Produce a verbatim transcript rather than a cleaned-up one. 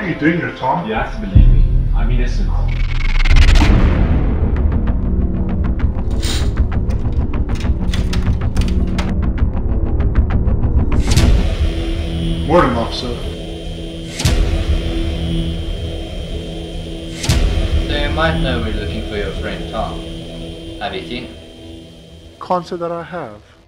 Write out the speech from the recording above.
are you doing here, Tom? You have to believe me. I'm innocent. More than enough, sir. So you might know we're looking for your friend Tom. Have you seen him? Can't say that I have.